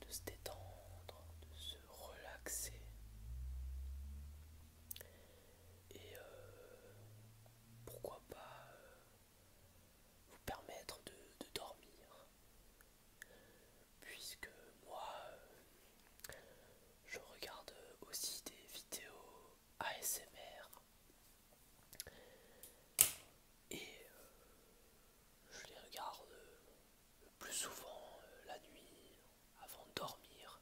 de se détendre, de se relaxer et pourquoi pas vous permettre de dormir, puisque moi je regarde aussi des vidéos ASMR et je les regarde le plus souvent la nuit avant de dormir.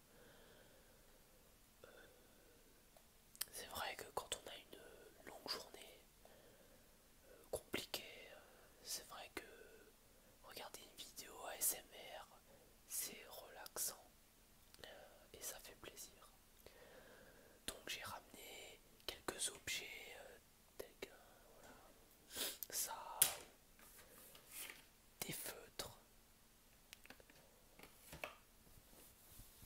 C'est vrai que quand on a une longue journée compliquée, c'est vrai que regarder une vidéo ASMR c'est relaxant et ça fait plaisir. Donc j'ai ramené quelques objets tels que voilà, ça, des feutres,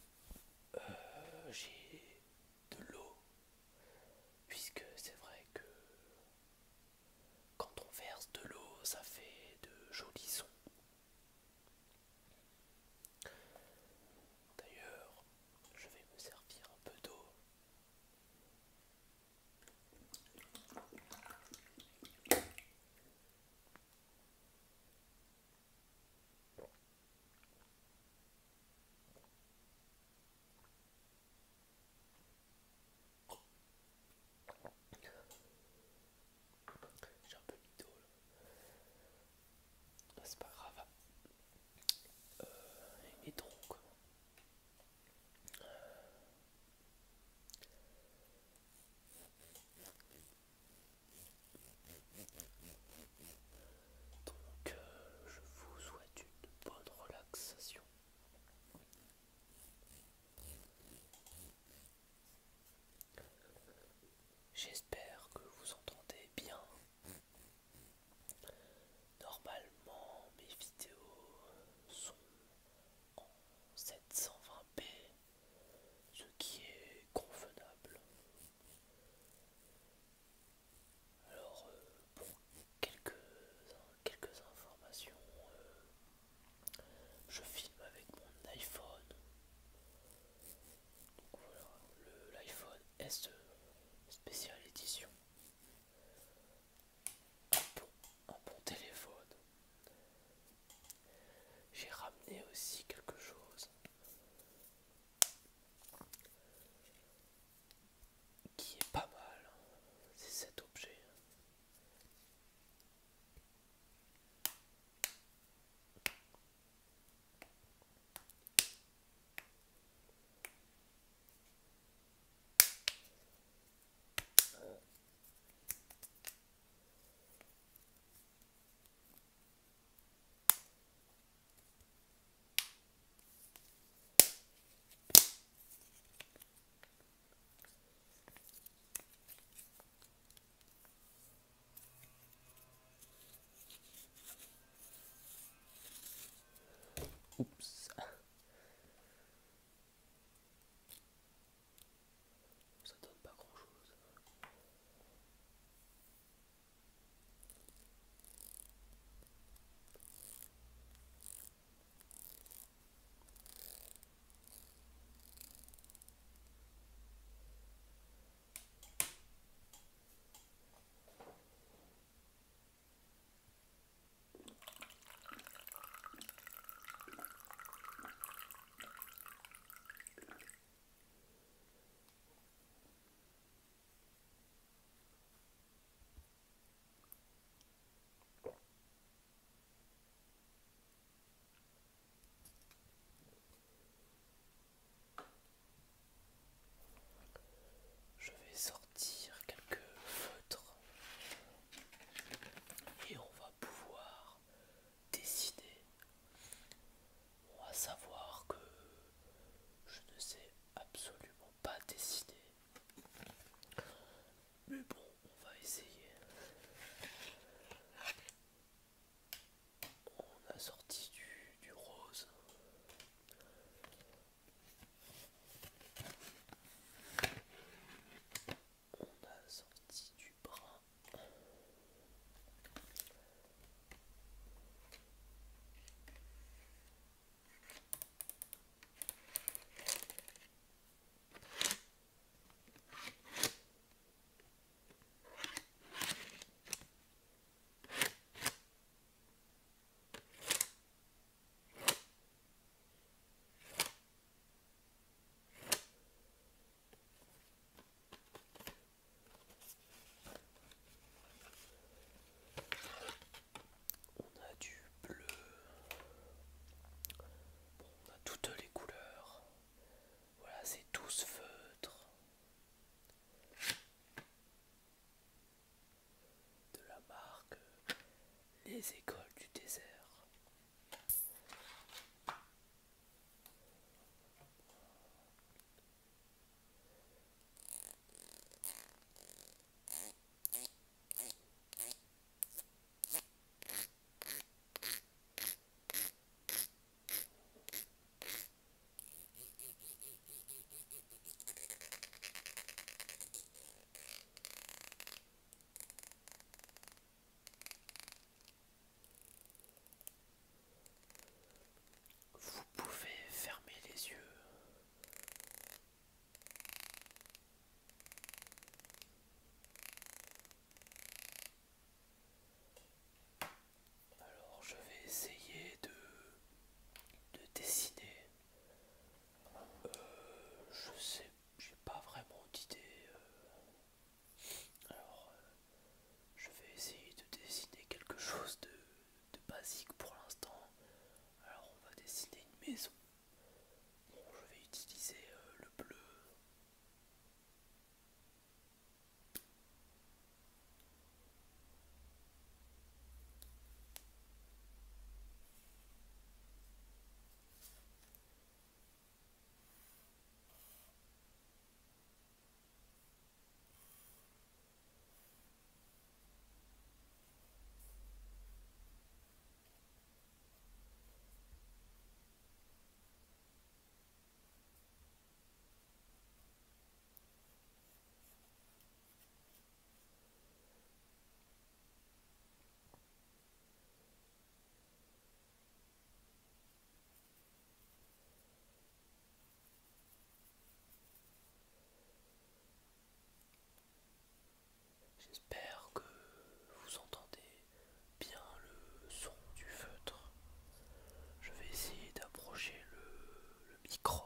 J'espère que vous entendez bien le son du feutre. Je vais essayer d'approcher le micro.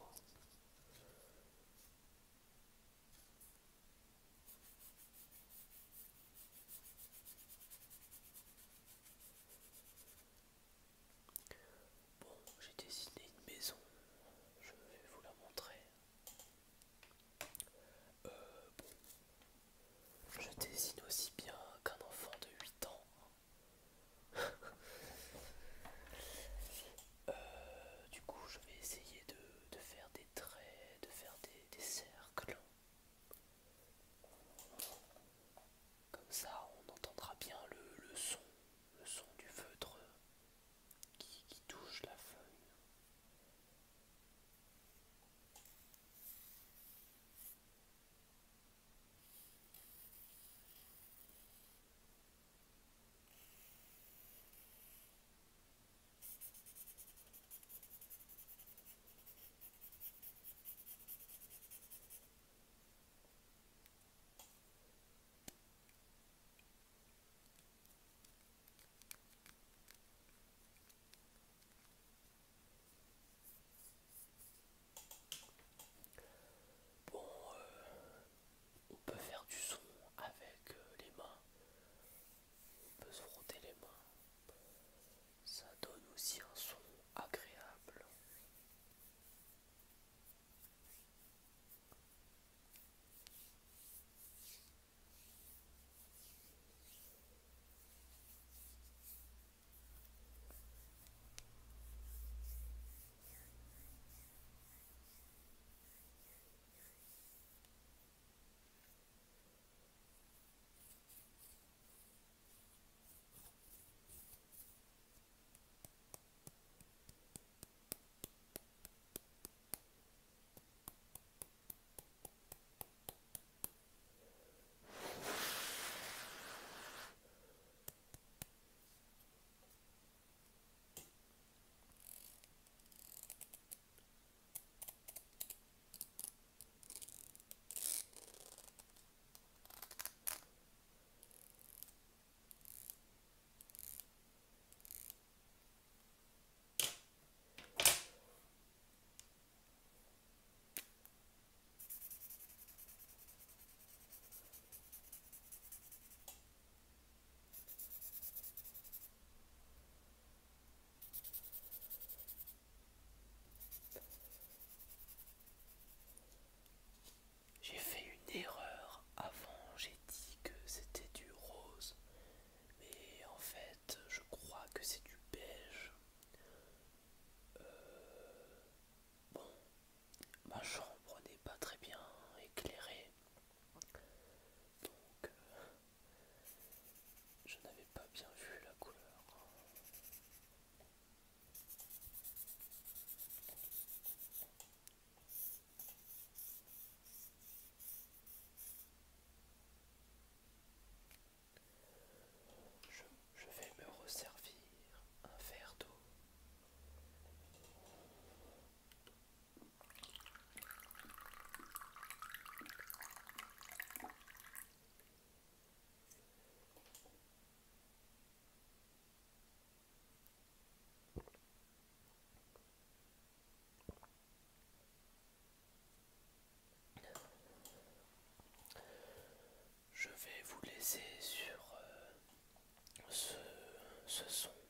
Bon, j'ai dessiné une maison, je vais vous la montrer. Bon, je dessine aussi bien qu'un enfant de 8 ans. Du coup, je vais essayer de faire des traits, de faire des cercles. Comme ça, on entendra bien le son du feutre qui touche la feuille. Bon, on peut faire du son avec les mains, on peut se frotter les mains. Ça donne aussi un son agréable. J'ai fait une erreur avant, j'ai dit que c'était du rose, mais en fait je crois que c'est du beige. Bon, ma chambre n'est pas très bien éclairée, donc je n'avais pas bien vu la couleur. Je vais me resservir un verre d'eau. Je vais vous laisser sur ce son